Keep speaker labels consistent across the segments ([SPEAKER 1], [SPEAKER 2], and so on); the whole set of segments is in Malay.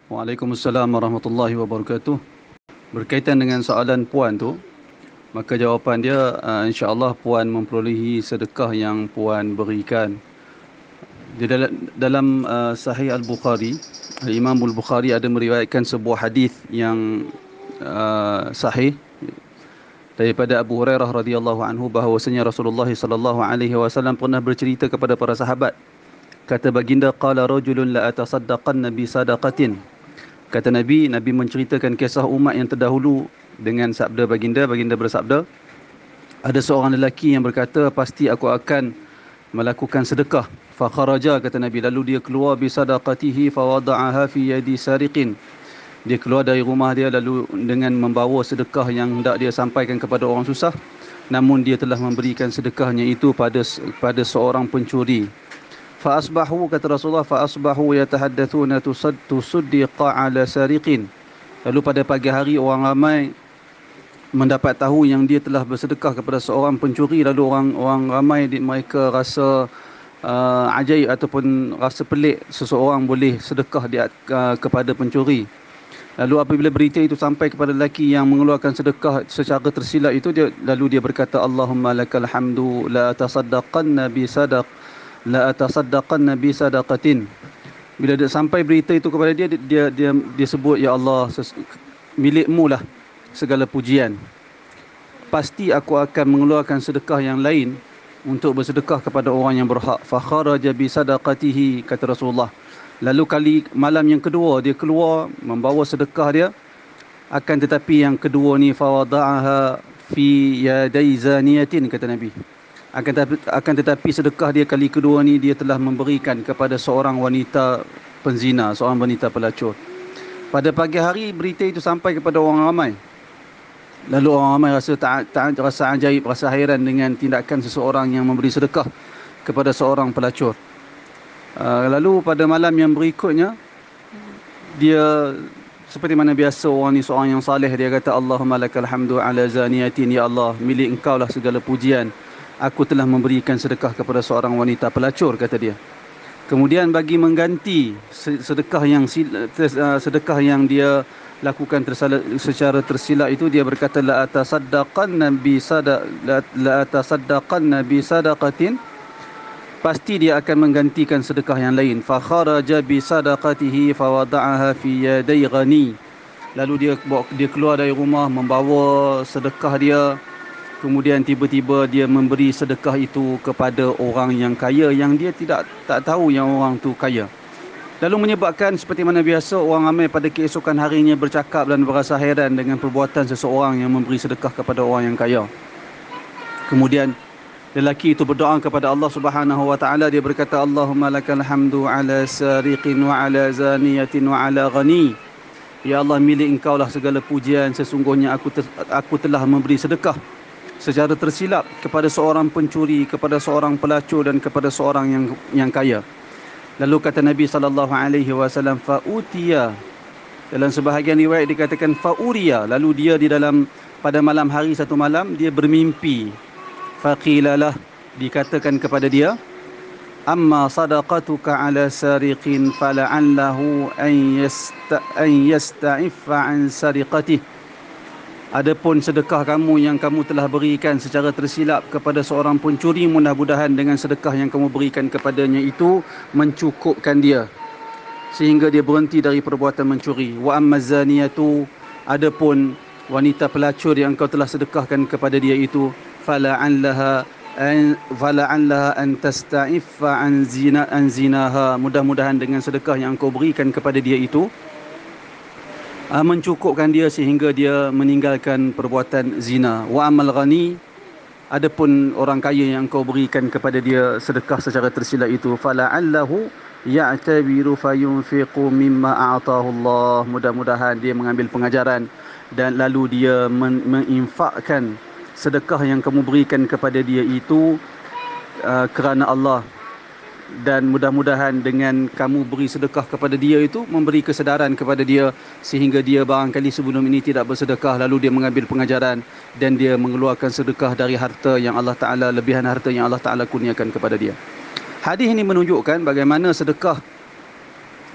[SPEAKER 1] Waalaikumsalam warahmatullahi wabarakatuh. Berkaitan dengan soalan puan tu, maka jawapan dia insya-Allah puan memperolehi sedekah yang puan berikan. Di dalam Sahih Al-Bukhari, Imam Al-Bukhari ada meriwayatkan sebuah hadis yang sahih daripada Abu Hurairah radhiyallahu anhu bahwasanya Rasulullah sallallahu alaihi wasallam pernah bercerita kepada para sahabat. Kata baginda, qala rajulun la atasaddaqanna bi sadaqatin. Kata Nabi menceritakan kisah umat yang terdahulu dengan sabda baginda bersabda, ada seorang lelaki yang berkata, pasti aku akan melakukan sedekah. Fa kharaja, kata Nabi, lalu dia keluar bi sadaqatihi fa wada'aha fi yadi sariqin. Dia keluar dari rumah dia lalu dengan membawa sedekah yang hendak dia sampaikan kepada orang susah, namun dia telah memberikan sedekahnya itu pada seorang pencuri. Fa asbahu, kata Rasulullah, fa asbahu yatahaddatsuna tusuddiqa ala sariqin. Lalu pada pagi hari orang ramai mendapat tahu yang dia telah bersedekah kepada seorang pencuri. Lalu orang ramai mereka rasa ajaib ataupun rasa pelik seseorang boleh sedekah kepada pencuri. Lalu apabila berita itu sampai kepada lelaki yang mengeluarkan sedekah secara tersilap itu, lalu dia berkata, Allahumma lakal hamdu la atasaddaqanna bi sadaqatin. Bila dia sampai berita itu kepada dia sebut, ya Allah, milikmu lah segala pujian. Pasti aku akan mengeluarkan sedekah yang lain untuk bersedekah kepada orang yang berhak. Fa kharaja bi sadaqatihi, kata Rasulullah. Lalu kali malam yang kedua dia keluar membawa sedekah dia, akan tetapi yang kedua ni fa wada'aha fi yaday zaniyatin, kata Nabi. Akan tetapi sedekah dia kali kedua ni dia telah memberikan kepada seorang wanita penzina, seorang wanita pelacur. Pada pagi hari berita itu sampai kepada orang ramai. Lalu orang ramai rasa ajaib, rasa hairan dengan tindakan seseorang yang memberi sedekah kepada seorang pelacur. Lalu pada malam yang berikutnya, dia seperti mana biasa orang ni seorang yang saleh, dia kata, Allahumma lakal hamdu ala zaniyatin, ya Allah, milik engkau lah segala pujian, aku telah memberikan sedekah kepada seorang wanita pelacur, kata dia. Kemudian bagi mengganti sedekah yang dia lakukan secara tersilap itu, dia berkata, la atasaddaqanna bi sadaqatin, pasti dia akan menggantikan sedekah yang lain. Fa kharaja bi sadaqatihi fa wada'aha fi yaday ghani. Lalu dia keluar dari rumah membawa sedekah dia, kemudian tiba-tiba dia memberi sedekah itu kepada orang yang kaya yang dia tak tahu yang orang tu kaya. Lalu menyebabkan seperti mana biasa orang ramai pada keesokan harinya bercakap dan berasa hairan dengan perbuatan seseorang yang memberi sedekah kepada orang yang kaya. Kemudian lelaki itu berdoa kepada Allah Subhanahu wa taala, dia berkata, Allahumma lakal hamdu ala sariqin wa ala zaniyatin wa ala ghani. Ya Allah, milik engkau lah segala pujian, sesungguhnya aku telah memberi sedekah secara tersilap kepada seorang pencuri, kepada seorang pelacur dan kepada seorang yang kaya. Lalu kata Nabi sallallahu alaihi wasallam, fa utiya. Dalam sebahagian riwayat dikatakan fa uriya. Lalu dia pada malam hari satu malam dia bermimpi. Faqilalah, dikatakan kepada dia, amma sadaqatuka ala sariqin fala'allahu an yasta'iffa an sariqatih. Adapun sedekah kamu yang kamu telah berikan secara tersilap kepada seorang pencuri, mudah-mudahan dengan sedekah yang kamu berikan kepadanya itu mencukupkan dia sehingga dia berhenti dari perbuatan mencuri. Wa amma zaniyatu, adapun wanita pelacur yang kau telah sedekahkan kepada dia itu, fala'allaha an tasta'iffa an zinaha, mudah-mudahan dengan sedekah yang kau berikan kepada dia itu mencukupkan dia sehingga dia meninggalkan perbuatan zina. Wa amal ghani, adapun orang kaya yang kau berikan kepada dia sedekah secara tersilap itu, fala'allahu ya'tabiru fayunfiqu mimma a'tahu Allah, mudah-mudahan dia mengambil pengajaran dan lalu dia menginfakkan sedekah yang kamu berikan kepada dia itu kerana Allah. Dan mudah-mudahan dengan kamu beri sedekah kepada dia itu memberi kesedaran kepada dia sehingga dia barangkali sebelum ini tidak bersedekah, lalu dia mengambil pengajaran dan dia mengeluarkan sedekah dari harta yang Allah Ta'ala, lebihan harta yang Allah Ta'ala kurniakan kepada dia. Hadis ini menunjukkan bagaimana sedekah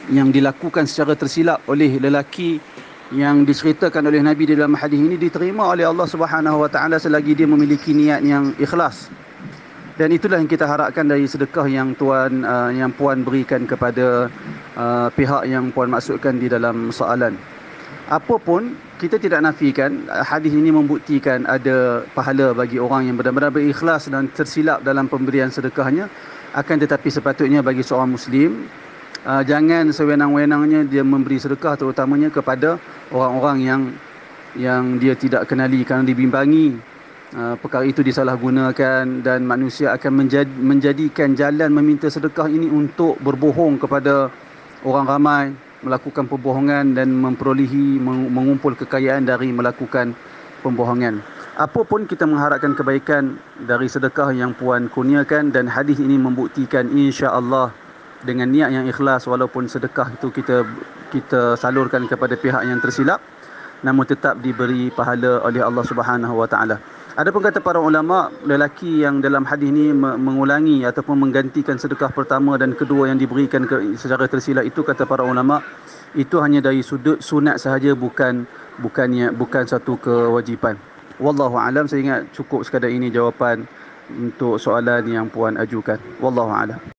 [SPEAKER 1] yang dilakukan secara tersilap oleh lelaki yang diceritakan oleh Nabi di dalam hadis ini diterima oleh Allah Subhanahu Wa Taala selagi dia memiliki niat yang ikhlas. Dan itulah yang kita harapkan dari sedekah yang yang puan berikan kepada pihak yang puan maksudkan di dalam soalan. Apapun, kita tidak nafikan hadis ini membuktikan ada pahala bagi orang yang benar-benar berikhlas dan tersilap dalam pemberian sedekahnya. Akan tetapi sepatutnya bagi seorang Muslim, jangan sewenang-wenangnya dia memberi sedekah, terutamanya kepada orang-orang yang dia tidak kenali, kerana dibimbangi perkara itu disalahgunakan dan manusia akan menjadikan jalan meminta sedekah ini untuk berbohong kepada orang ramai, melakukan perbohongan dan mengumpul kekayaan dari melakukan pembohongan. Apapun, kita mengharapkan kebaikan dari sedekah yang puan kurniakan, dan hadis ini membuktikan insya-Allah dengan niat yang ikhlas, walaupun sedekah itu kita salurkan kepada pihak yang tersilap, namun tetap diberi pahala oleh Allah Subhanahu Wa Taala. Adapun kata para ulama, lelaki yang dalam hadis ini mengulangi ataupun menggantikan sedekah pertama dan kedua yang diberikan secara tersilap itu, kata para ulama, itu hanya dari sudut sunat sahaja, bukan satu kewajipan. Wallahu alam. Saya ingat cukup sekadar ini jawapan untuk soalan yang puan ajukan. Wallahu alam.